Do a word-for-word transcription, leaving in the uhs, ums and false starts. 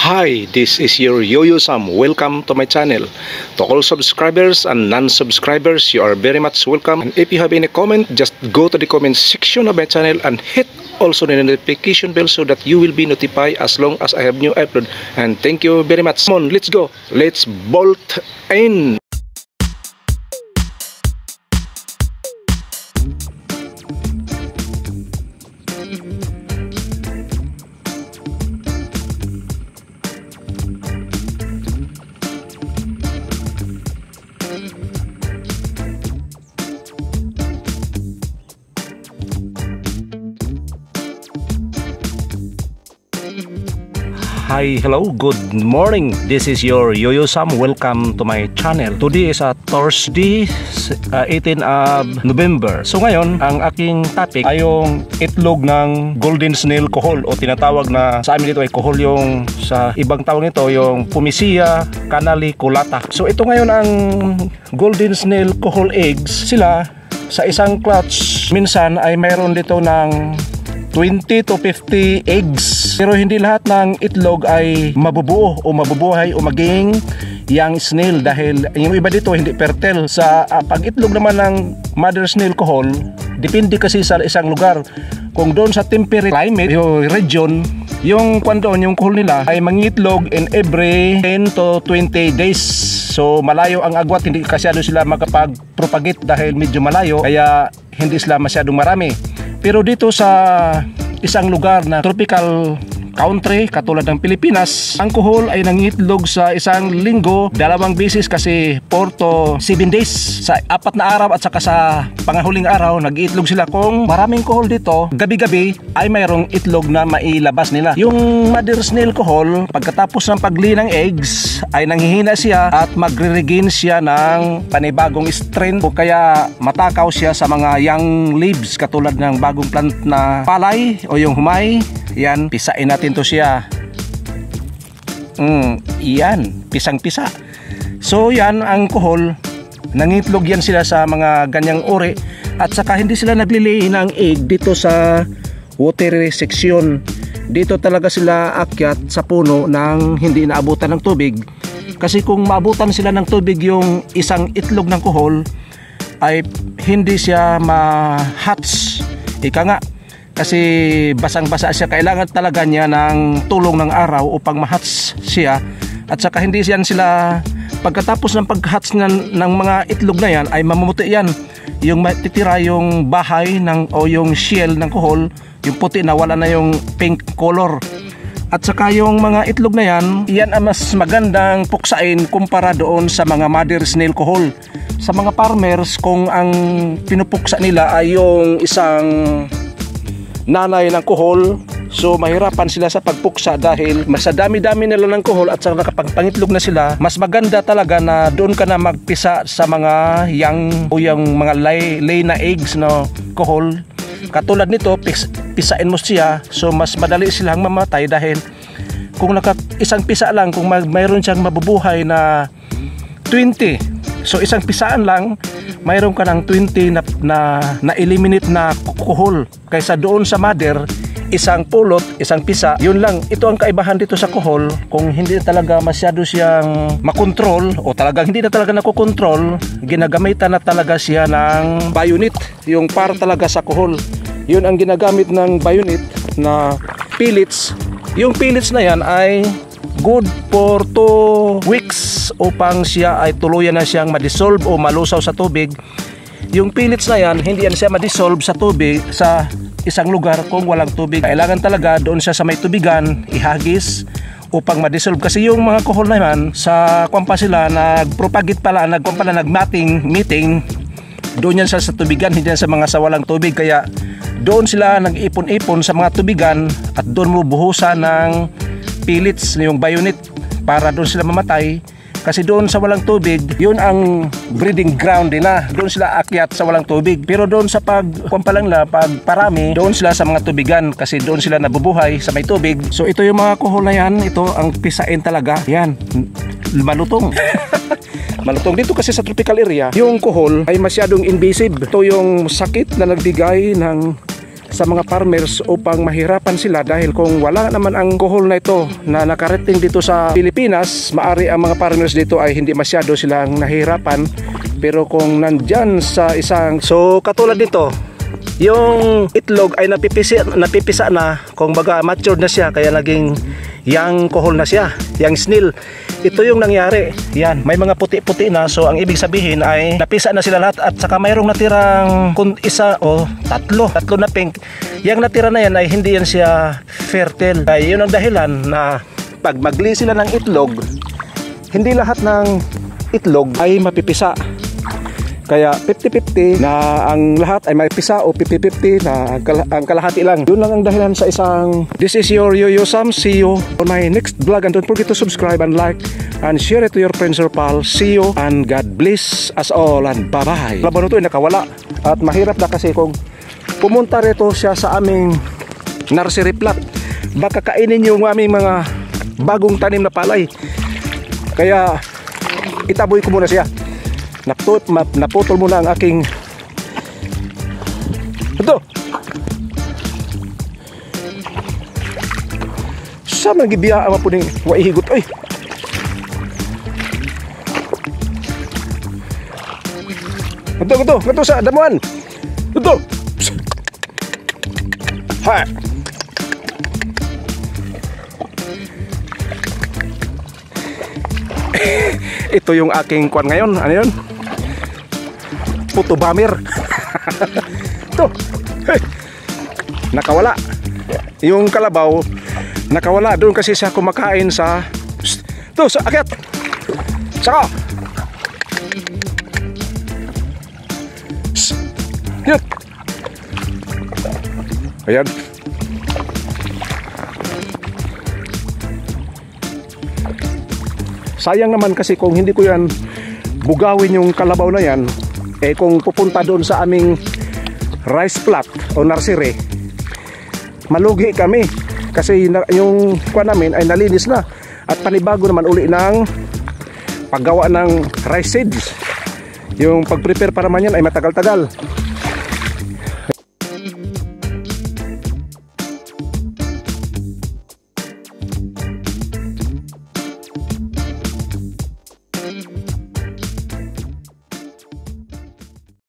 Hi, this is your Yo-Yo Sam. Welcome to my channel. To all subscribers and non-subscribers, you are very much welcome. And if you have any comment, just go to the comment section of my channel and hit also the notification bell so that you will be notified as long as I have new upload. And thank you very much. Come on, let's go. Let's bolt in. Hi, hello, good morning. This is your Yo-Yo Sam. Welcome to my channel. Today is a Thursday, uh, eighteen of November. So ngayon, ang aking topic ay yung itlog ng golden snail kohol o tinatawag na sa amin dito ay kohol, yung sa ibang tawag nito yung Pumisia canaliculata. So ito ngayon ang golden snail kohol eggs. Sila sa isang clutch minsan ay mayroon dito ng twenty to fifty eggs. Pero hindi lahat ng itlog ay mabubuo o mabubuhay o maging young snail dahil yung iba dito hindi fertile. Sa uh, pag-itlog naman ng mother snail kohol, depende kasi sa isang lugar. Kung doon sa temperate climate, yung region, yung kung doon, yung kohol nila ay mangitlog in every ten to twenty days. So malayo ang agwat, hindi kasyado sila makapag-propagate dahil medyo malayo, kaya hindi sila masyadong marami. Pero dito sa isang lugar na tropical country katulad ng Pilipinas, ang kohol ay nangitlog sa isang linggo dalawang beses kasi four to seven days. Sa apat na araw at saka sa pangahuling araw nag-iitlog sila. Kung maraming kohol dito, gabi-gabi ay mayroong itlog na mailabas nila. Yung mother snail kohol, pagkatapos ng pagli ng eggs ay nanghihina siya at magre-regain siya ng panibagong strength o kaya matakaw siya sa mga young leaves katulad ng bagong plant na palay o yung humay. Yan, pisain natin to siya. Mm, yan, pisang-pisa. So yan ang kohol, nangitlog yan sila sa mga ganyang uri at saka hindi sila naglilay ng egg dito sa watery section. Dito talaga sila akyat sa puno nang hindi naabutan ng tubig. Kasi kung maabutan sila ng tubig yung isang itlog ng kohol ay hindi siya ma-hatch. Ika nga, kasi basang-basa siya, kailangan talaga niya ng tulong ng araw upang ma-hatch siya. At saka hindi yan sila, pagkatapos ng pag-hatch ng, ng mga itlog na yan ay mamumuti yan. Yung matitira yung bahay ng, o yung shell ng kohol, yung puti na wala na yung pink color. At saka yung mga itlog na yan, yan ang mas magandang puksain kumpara doon sa mga mother snail kohol. Sa mga farmers, kung ang pinupuksa nila ay yung isang nanay ng kohol, so mahirapan sila sa pagpuksa dahil mas dami-dami nila ng kohol at saka nakapangpangitlog na sila. Mas maganda talaga na doon ka na magpisa sa mga young o yung mga lay, lay na eggs na kohol. Katulad nito, pis, pisain mo siya, so mas madali silang mamatay dahil kung naka, isang pisa lang, kung may, mayroon siyang mabubuhay na twenty, so isang pisaan lang, mayroon ka ng twenty na, na, na eliminate na kohol. Kaysa doon sa mother, isang pulot, isang pisa, yun lang. Ito ang kaibahan dito sa kohol. Kung hindi talaga masyado siyang makontrol o talagang hindi na talaga nakokontrol, ginagamitan na talaga siya ng bayonit, yung para talaga sa kohol. Yun ang ginagamit ng bayonit na pellets. Yung pellets na yan ay good for two weeks upang siya ay tuluyan na siyang madissolve o malusaw sa tubig. Yung pellets na yan, hindi yan siya madissolve sa tubig sa isang lugar kung walang tubig. Kailangan talaga doon siya sa may tubigan, ihagis upang madissolve. Kasi yung mga kohol na yan, sa kwampa sila, nagpropagate pala, nagkwampa na nagmating, meeting, doon yan sa, sa tubigan, hindi yan sa mga sa walang tubig. Kaya doon sila nag-ipon-ipon sa mga tubigan at doon mo buhusan ng pellets, yung bayonit, para doon sila mamatay. Kasi doon sa walang tubig, yun ang breeding ground nila. Doon sila akyat sa walang tubig. Pero doon sa pag pampalang la, pag parami, doon sila sa mga tubigan kasi doon sila nabubuhay sa may tubig. So ito yung mga kohol na yan, ito ang pisain talaga. Yan, malutong. Malutong dito kasi sa tropical area, yung kohol ay masyadong invasive. Ito yung sakit na nagbigay ng sa mga farmers upang mahirapan sila, dahil kung wala naman ang kuhol na ito na nakarating dito sa Pilipinas, maari ang mga farmers dito ay hindi masyado silang nahihirapan. Pero kung nandyan sa isang, so katulad dito, yung itlog ay napipisa, napipisa na, kung baga matured na siya, kaya naging young kuhol na siya, young snail. Ito yung nangyari. Yan, may mga puti-puti na, so ang ibig sabihin ay napisa na sila lahat, at saka mayroong natirang kung isa o tatlo, tatlo na pink. Yang natira na yan ay hindi yan siya fertile. Ay, yun ang dahilan na pag magli sila ng itlog, hindi lahat ng itlog ay mapipisa. Kaya fifty fifty na ang lahat ay mapipisa, o fifty fifty na ang, kal ang kalahati lang. Yun lang ang dahilan sa isang. This is your Yoyo Sam. See you on my next vlog, and don't forget to subscribe and like and share it to your friends or pals. See you and God bless us all, and bye bye. Laban ito ay nakawala at mahirap na, kasi kung pumunta rito siya sa aming nursery plot, baka kainin yung aming mga bagong tanim na palay. Kaya itaboy ko muna siya. Naput, naputol muna ang aking ito. Sa magibiya ama po ning waihigot. Ay, ito, ito, ito sa damuhan. Ito. Ha. Ito yung aking kwan ngayon. Ano yun? Puto bamir. Ito. Hey. Nakawala. Yung kalabaw nakawala doon kasi siya kumakain sa ito, sa akyat. Saka. Yun. Ayan. Sayang naman kasi kung hindi ko yan bugawin yung kalabaw na yan, eh kung pupunta doon sa aming rice plot o nursery, malugi kami kasi yung kuha namin ay nalinis na, at panibago naman uli ng paggawa ng rice seeds. Yung pag-prepare para man yan ay matagal-tagal.